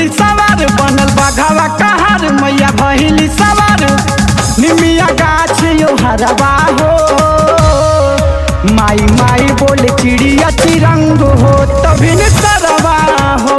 सवार बनल बघवा कहार मैया भइली सवार निमिया गाछ यो हरवा हो माई माई बोले चिड़िया तिरंग हो तभी न सरवा हो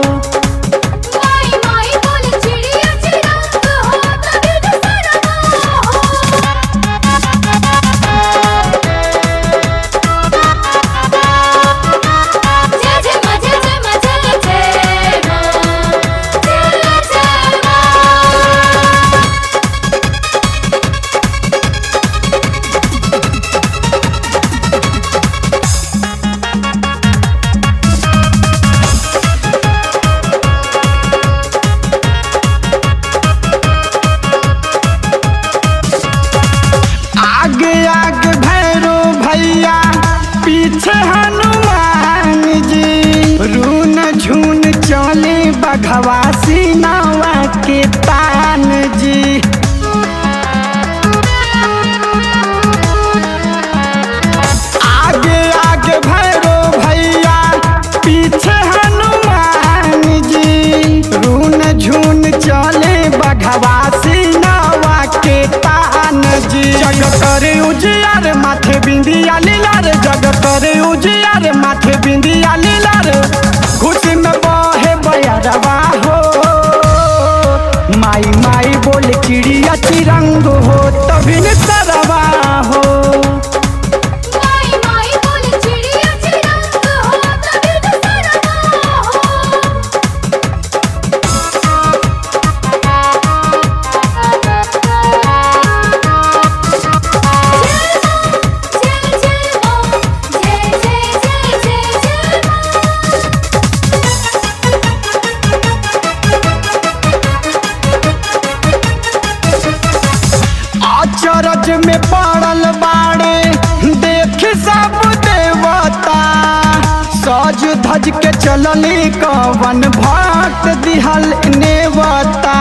पीछे हनुमान जी रून झून चले बघवा सीनावा के तान जी आगे आगे भैरो भैया पीछे हनुमान जी रून झून चले बघवा सीनावा के तान जी जग करे उजियार माथे बिंदिया लीलार जग करे उजियार माथे बिंदिया लीलार घुस में बहे बयरवा हो माई माई बोले चिड़िया तिरंग हो तभी न सरवा हो चरज में पड़ल बाड़े देख सब देवता सज धज के चलली कवन भक्त दिहल नेवता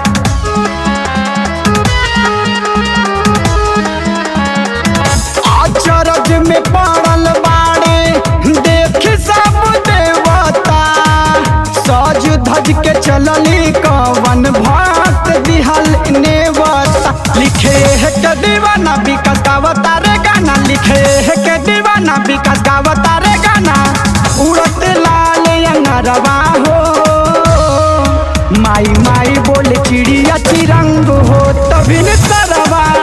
चरज में पड़ल बाड़े देख सब देवता सज धज के चलली कवन भक्त दिहल नेवता लिखे है के दीवाना विकास गावता रे गाना लिखे है के दीवाना विकास गावता रे गाना उड़त लाल अंगरवा हो माई माई बोले चिड़िया तिरंग हो तभी न सरवा